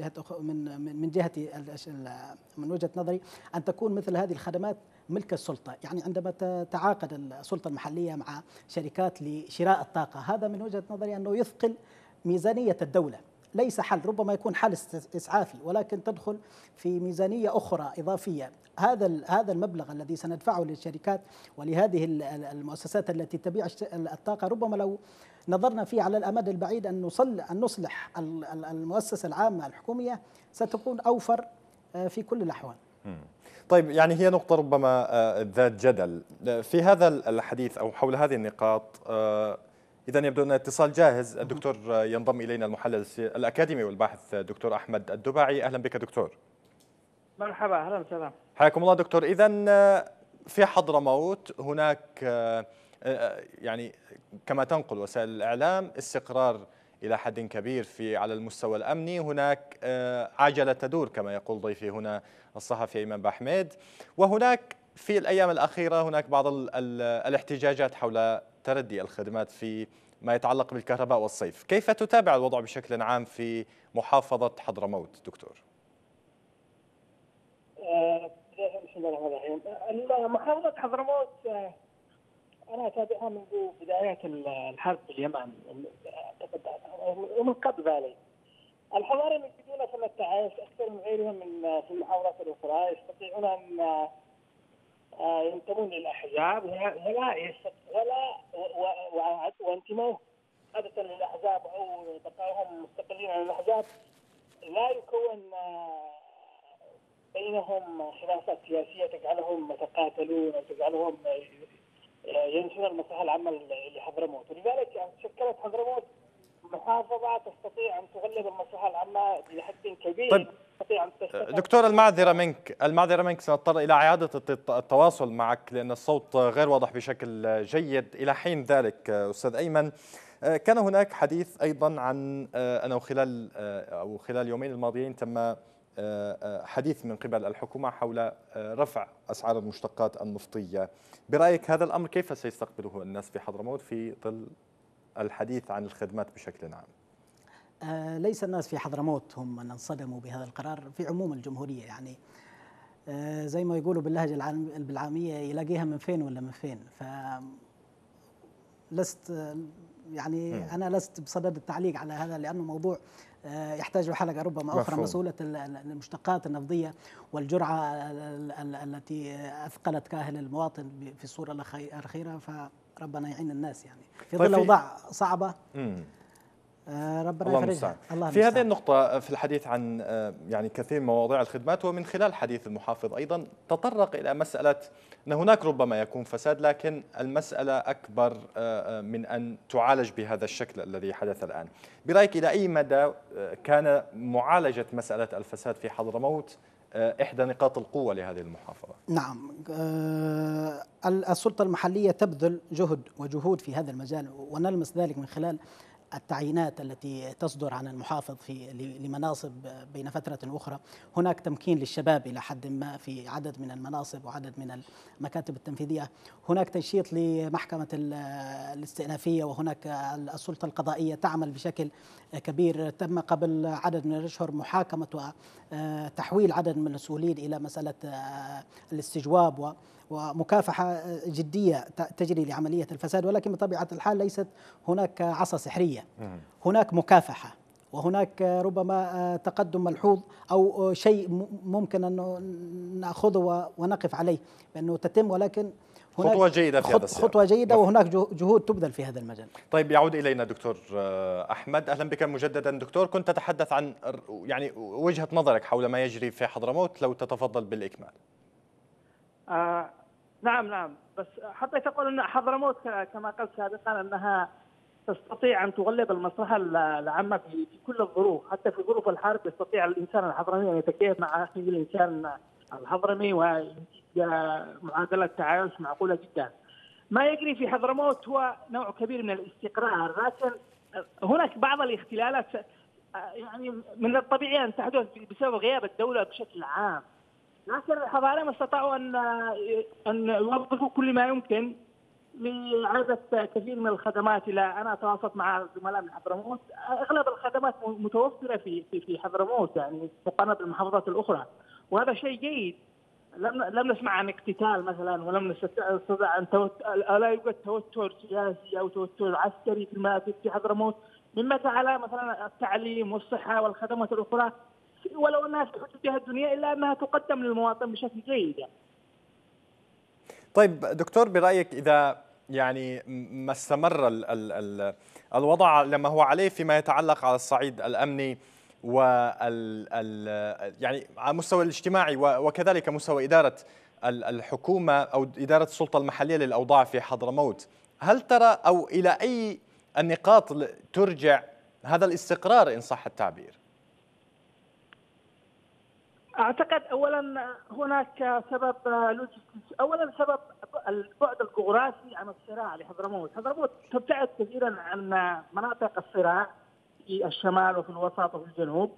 من جهتي من وجهة نظري أن تكون مثل هذه الخدمات ملك السلطة. يعني عندما تتعاقد السلطة المحلية مع شركات لشراء الطاقة، هذا من وجهة نظري أنه يثقل ميزانية الدولة. ليس حل، ربما يكون حل إسعافي، ولكن تدخل في ميزانية أخرى إضافية. هذا المبلغ الذي سندفعه للشركات ولهذه المؤسسات التي تبيع الطاقة، ربما لو نظرنا فيه على الأمد البعيد أن نصلح المؤسسة العامة الحكومية، ستكون أوفر في كل الأحوال. طيب، يعني هي نقطة ربما ذات جدل في هذا الحديث أو حول هذه النقاط. إذن يبدو أن الاتصال جاهز. الدكتور ينضم إلينا المحلل الأكاديمي والباحث دكتور أحمد الدباعي. أهلا بك دكتور. مرحبا، أهلا وسهلا. حياكم الله دكتور. إذن في حضرموت هناك يعني كما تنقل وسائل الإعلام استقرار إلى حد كبير على المستوى الأمني. هناك عجلة تدور كما يقول ضيفي هنا الصحفي أيمن بحميد، وهناك في الأيام الأخيرة هناك بعض الاحتجاجات حول تردي الخدمات في ما يتعلق بالكهرباء والصيف. كيف تتابع الوضع بشكل عام في محافظة حضرموت دكتور؟ بسم الله الرحمن الرحيم. محافظة حضرموت أنا أتابعها منذ بدايات الحرب باليمن ومن قبل ذلك. الحضارة يجدون في التعايش أكثر من غيرهم في المحافظات الأخرى، يستطيعون أن ينتمون للأحزاب وانتماء عادة للأحزاب أو بقائهم مستقلين عن الأحزاب لا يكون بينهم خلافات سياسية تجعلهم يتقاتلون أو تجعلهم ينسون المصلحة العامة لحضرموت. ولذلك شكلت حضرموت محافظة تستطيع أن تغلب المصلحة العامة بحد كبير. طيب دكتور، المعذرة منك سنضطر إلى إعادة التواصل معك لأن الصوت غير واضح بشكل جيد. إلى حين ذلك أستاذ أيمن، كان هناك حديث أيضا عن أنه خلال اليومين الماضيين تم حديث من قبل الحكومة حول رفع أسعار المشتقات النفطية. برأيك هذا الأمر كيف سيستقبله الناس في حضرموت في ظل الحديث عن الخدمات بشكل عام؟ ليس الناس في حضرموت هم من انصدموا بهذا القرار، في عموم الجمهورية يعني. زي ما يقولوا باللهجة بالعامية يلاقيها من فين ولا من فين. لست يعني أنا لست بصدد التعليق على هذا، لأنه موضوع يحتاج حلقة ربما أخرى. مسؤولة المشتقات النفطية والجرعة التي أثقلت كاهل المواطن في الصورة الأخيرة، فربنا يعين الناس يعني في ظل أوضاع صعبة. ربنا يفرجها. في هذه النقطة في الحديث عن يعني كثير من مواضيع الخدمات، ومن خلال حديث المحافظ أيضا تطرق إلى مسألة أن هناك ربما يكون فساد، لكن المسألة أكبر من أن تعالج بهذا الشكل الذي حدث الآن. برأيك إلى أي مدى كان معالجة مسألة الفساد في حضرموت إحدى نقاط القوة لهذه المحافظة؟ نعم، السلطة المحلية تبذل جهد وجهود في هذا المجال، ونلمس ذلك من خلال التعيينات التي تصدر عن المحافظ لمناصب بين فترة أخرى. هناك تمكين للشباب إلى حد ما في عدد من المناصب وعدد من المكاتب التنفيذية. هناك تنشيط لمحكمة الاستئنافية، وهناك السلطة القضائية تعمل بشكل كبير. تم قبل عدد من الأشهر محاكمة وتحويل عدد من المسؤولين إلى مسألة الاستجواب ومكافحة جدية تجري لعملية الفساد. ولكن بطبيعة الحال ليست هناك عصا سحرية، هناك مكافحة، وهناك ربما تقدم ملحوظ أو شيء ممكن أن نأخذه ونقف عليه بأنه تتم، ولكن هناك خطوة جيدة في هذا السياق. خطوة جيدة، وهناك جهود تبذل في هذا المجال. طيب، يعود إلينا دكتور أحمد. أهلا بك مجددا دكتور. كنت تتحدث عن يعني وجهة نظرك حول ما يجري في حضرموت، لو تتفضل بالإكمال. نعم، بس حبيت أقول أن حضرموت كما قلت سابقا أنها تستطيع أن تغلب المصلحة العامة في كل الظروف. حتى في ظروف الحرب يستطيع الإنسان الحضرمي أن يتكيف مع أخيه الإنسان الحضرمي وينتج معادلة تعايش معقولة جدا. ما يجري في حضرموت هو نوع كبير من الاستقرار، لكن هناك بعض الاختلالات يعني من الطبيعي أن تحدث بسبب غياب الدولة بشكل عام. لكن الحضارين استطاعوا أن يوظفوا كل ما يمكن لإعادة كثير من الخدمات. أنا تواصلت مع زملاء من حضرموت، أغلب الخدمات متوفرة في حضرموت يعني مقارنة بالمحافظات الأخرى، وهذا شيء جيد. لم نسمع عن اقتتال مثلا، ولم نستطع أن لا يوجد توتر سياسي أو توتر عسكري في حضرموت، مما جعل مثلا التعليم والصحة والخدمات الأخرى ولو أنها في حدودها الدنيا إلا أنها تقدم للمواطن بشكل جيد يعني. طيب دكتور، برأيك إذا يعني ما استمر الوضع لما هو عليه فيما يتعلق على الصعيد الأمني يعني على المستوى الاجتماعي وكذلك مستوى إدارة الحكومة أو إدارة السلطة المحلية للأوضاع في حضرموت، هل ترى أو إلى أي النقاط ترجع هذا الاستقرار إن صح التعبير؟ أعتقد أولا هناك سبب لوجستي. أولا سبب البعد الجغرافي عن الصراع لحضرموت. حضرموت تبتعد كثيرا عن مناطق الصراع في الشمال وفي الوسط وفي الجنوب.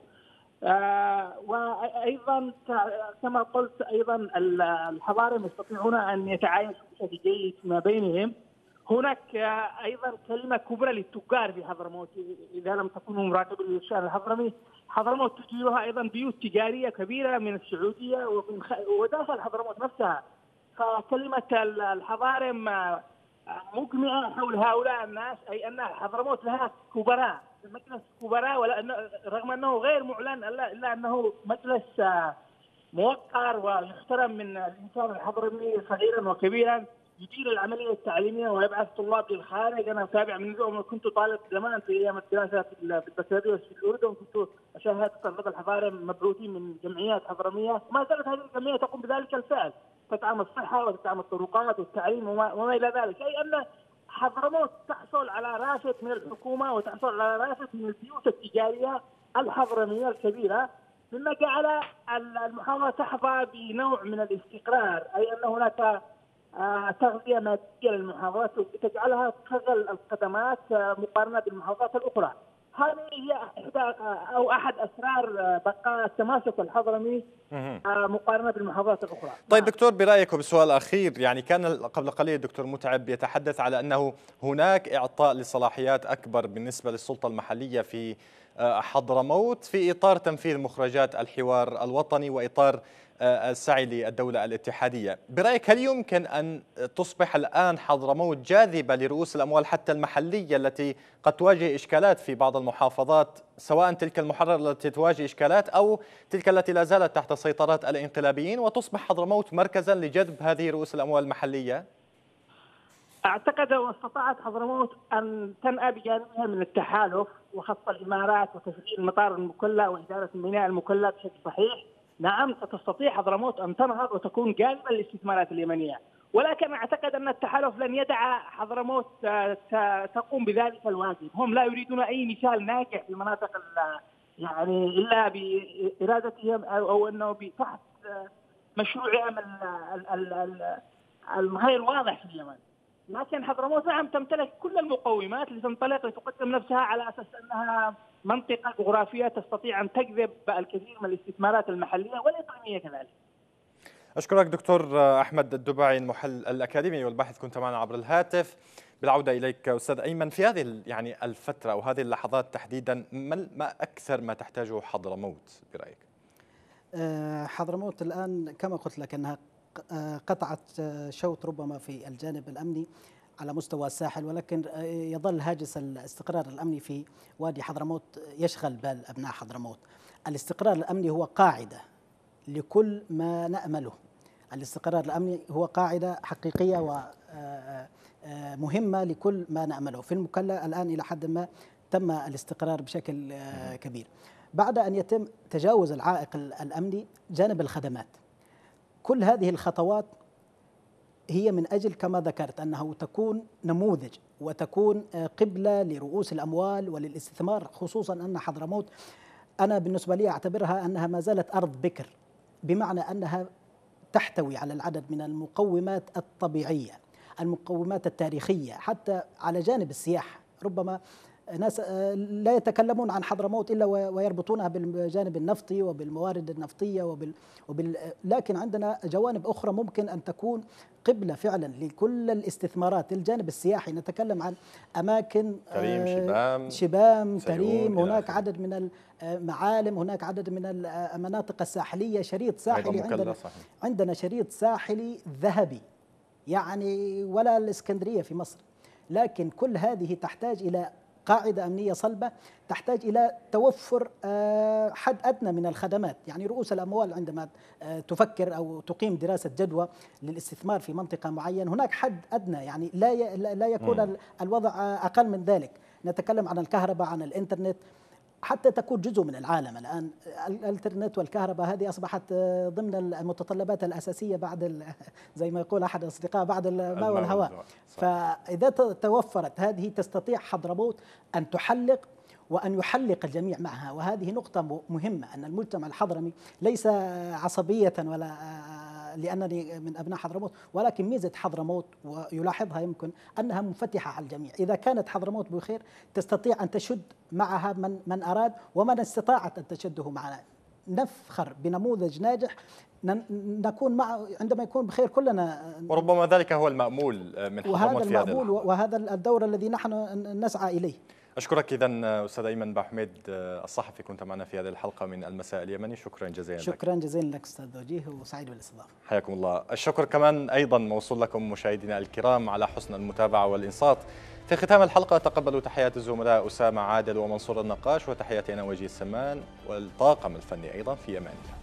وأيضا كما قلت أيضا الحضارين يستطيعون أن يتعايشوا بشكل جيد فيما بينهم. هناك أيضا كلمة كبرى للتجار في حضرموت، إذا لم تكونوا مراقبين للشأن الحضرمي. حضرموت تجيرها أيضا بيوت تجارية كبيرة من السعودية وداخل حضرموت نفسها. فكلمة الحضارم مجمعة حول هؤلاء الناس، أي أن حضرموت لها كبراء، مجلس كبراء، رغم أنه غير معلن إلا أنه مجلس موقر ويحترم من الإنسان الحضرمي صغيرا وكبيرا، يدير العملية التعليمية ويبعث طلاب للخارج. أنا أتابع من يوم كنت طالب زمان في أيام الدراسة في البكالوريوس في الأردن، كنت أشاهد طلبة الحضارم مبعوثين من جمعيات حضرمية. ما زالت هذه الجمعية تقوم بذلك الفعل، تدعم الصحة وتدعم الطرقات والتعليم وما إلى ذلك. أي أن حضرموت تحصل على رافد من الحكومة وتحصل على رافد من البيوت التجارية الحضرمية الكبيرة، مما جعل المحافظة تحظى بنوع من الاستقرار. أي أن هناك تغذية مادية للمحافظات تجعلها تشغل الخدمات مقارنة بالمحافظات الأخرى. هذه هي إحدى أو أحد أسرار بقاء التماسك الحضرمي مقارنة بالمحافظات الأخرى. طيب دكتور، برأيك وبسؤال أخير، يعني كان قبل قليل الدكتور متعب يتحدث على أنه هناك إعطاء لصلاحيات أكبر بالنسبة للسلطة المحلية في حضرموت في إطار تنفيذ مخرجات الحوار الوطني وإطار السعي للدولة الاتحادية. برأيك هل يمكن أن تصبح الآن حضرموت جاذبة لرؤوس الأموال حتى المحلية التي قد تواجه إشكالات في بعض المحافظات، سواء تلك المحررة التي تواجه إشكالات أو تلك التي لا زالت تحت سيطرة الانقلابيين، وتصبح حضرموت مركزا لجذب هذه رؤوس الأموال المحلية؟ أعتقد لو استطاعت حضرموت أن تنأى بجانبها من التحالف وخط الإمارات وتشغيل مطار المكلا وإدارة ميناء المكلا بشكل صحيح، نعم ستستطيع حضرموت أن تنهض وتكون جاذبة للاستثمارات اليمنية، ولكن أعتقد أن التحالف لن يدع حضرموت تقوم بذلك الواجب. هم لا يريدون أي مثال ناجح في المناطق يعني إلا بإرادتهم أو أنه تحت مشروعهم الغير واضح في اليمن. لكن حضرموت نعم تمتلك كل المقومات لتنطلق لتقدم نفسها على أساس أنها منطقة جغرافية تستطيع أن تجذب الكثير من الاستثمارات المحلية والإقليمية كذلك. أشكرك دكتور أحمد الدباعي المحلل الأكاديمي والباحث، كنت معنا عبر الهاتف. بالعودة إليك أستاذ أيمن، في هذه يعني الفترة أو هذه اللحظات تحديدا ما أكثر ما تحتاجه حضرموت برأيك؟ حضرموت الآن كما قلت لك أنها قطعت شوط ربما في الجانب الأمني على مستوى الساحل، ولكن يظل هاجس الاستقرار الأمني في وادي حضرموت يشغل بال أبناء حضرموت. الاستقرار الأمني هو قاعدة لكل ما نأمله. الاستقرار الأمني هو قاعدة حقيقية ومهمة لكل ما نأمله. في المكلا الآن إلى حد ما تم الاستقرار بشكل كبير بعد أن يتم تجاوز العائق الأمني جانب الخدمات. كل هذه الخطوات هي من أجل كما ذكرت أنه تكون نموذج وتكون قبلة لرؤوس الأموال وللاستثمار، خصوصا أن حضرموت أنا بالنسبة لي أعتبرها أنها ما زالت أرض بكر، بمعنى أنها تحتوي على العدد من المقومات الطبيعية، المقومات التاريخية، حتى على جانب السياحة. ربما ناس لا يتكلمون عن حضرموت إلا ويربطونها بالجانب النفطي وبالموارد النفطية لكن عندنا جوانب أخرى ممكن أن تكون قبلة فعلا لكل الاستثمارات. الجانب السياحي نتكلم عن أماكن تريم، شبام، تريم، هناك عدد من المعالم، هناك عدد من المناطق الساحلية، شريط ساحلي عندنا شريط ساحلي ذهبي يعني ولا الإسكندرية في مصر. لكن كل هذه تحتاج إلى قاعدة أمنية صلبة، تحتاج إلى توفر حد أدنى من الخدمات. يعني رؤوس الأموال عندما تفكر أو تقيم دراسة جدوى للاستثمار في منطقة معينة هناك حد أدنى، يعني لا يكون الوضع أقل من ذلك. نتكلم عن الكهرباء، عن الإنترنت، حتى تكون جزء من العالم. الآن الإنترنت والكهرباء هذه أصبحت ضمن المتطلبات الأساسية بعد زي ما يقول أحد الأصدقاء بعد الماء والهواء. فإذا توفرت هذه تستطيع حضرموت أن تحلق وأن يحلق الجميع معها. وهذه نقطة مهمة، أن المجتمع الحضرمي ليس عصبية ولا لأنني من أبناء حضرموت، ولكن ميزة حضرموت ويلاحظها يمكن أنها منفتحة على الجميع. إذا كانت حضرموت بخير تستطيع أن تشد معها من أراد ومن استطاعت أن تشده معنا. نفخر بنموذج ناجح نكون معه عندما يكون بخير كلنا، وربما ذلك هو المأمول من حضرموت في هذا اللحظة، وهذا الدور الذي نحن نسعى إليه. أشكرك إذن أستاذ أيمن باحميد الصحفي، كنت معنا في هذه الحلقة من المساء اليمني. شكرا جزيلا لك. شكرا جزيلا لك أستاذ وجيه، وسعيد بالاستضافة. حياكم الله. الشكر كمان أيضا موصول لكم مشاهدينا الكرام على حسن المتابعة والإنصات. في ختام الحلقة تقبلوا تحيات الزملاء أسامة عادل ومنصور النقاش، وتحياتي أنا وجيه السمان والطاقم الفني أيضا. في أمان الله.